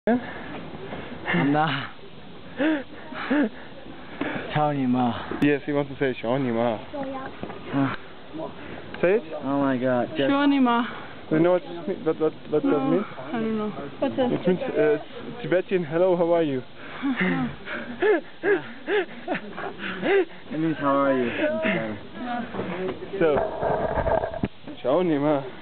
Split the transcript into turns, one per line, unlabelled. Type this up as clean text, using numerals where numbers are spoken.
I'm not. Shawnee-ma.
Yes, he wants to say Shawnee-ma. Say it?
Oh my god.
Shawnee-ma.
Do you know what that means?
I don't know. What's that?
It means Tibetan, hello, how are you?
It means how are you?
So, Shawnee-ma.